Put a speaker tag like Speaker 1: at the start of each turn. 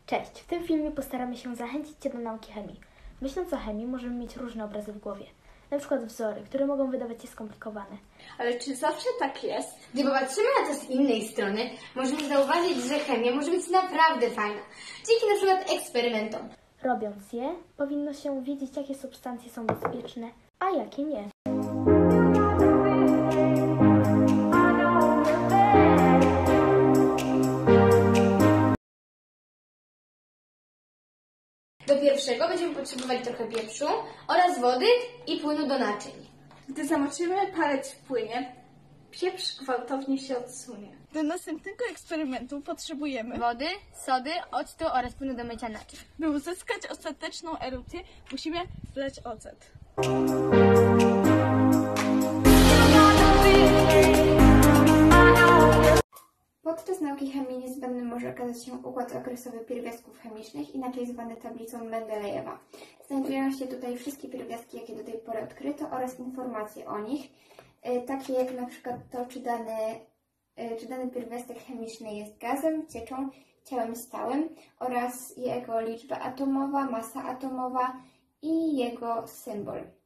Speaker 1: Cześć! W tym filmie postaramy się zachęcić Cię do nauki chemii. Myśląc o chemii, możemy mieć różne obrazy w głowie. Na przykład wzory, które mogą wydawać się skomplikowane.
Speaker 2: Ale czy zawsze tak jest?
Speaker 3: Gdy popatrzymy na to z innej strony, możemy zauważyć, że chemia może być naprawdę fajna. Dzięki na przykład eksperymentom.
Speaker 1: Robiąc je, powinno się wiedzieć, jakie substancje są bezpieczne, a jakie nie.
Speaker 3: Do pierwszego będziemy potrzebować trochę pieprzu oraz wody i płynu do naczyń.
Speaker 2: Gdy zamoczymy palec w płynie, pieprz gwałtownie się odsunie. Do następnego eksperymentu potrzebujemy
Speaker 3: Wody, sody, octu oraz płynu do mycia naczyń.
Speaker 2: by uzyskać ostateczną erupcję, musimy wlać ocet.
Speaker 4: Podczas nauki chemii niezbędny może okazać się układ okresowy pierwiastków chemicznych, inaczej zwany tablicą Mendelejewa. Znajdują się tutaj wszystkie pierwiastki, jakie do tej pory odkryto oraz informacje o nich, takie jak na przykład to, czy dany pierwiastek chemiczny jest gazem, cieczą, ciałem stałym oraz jego liczba atomowa, masa atomowa i jego symbol.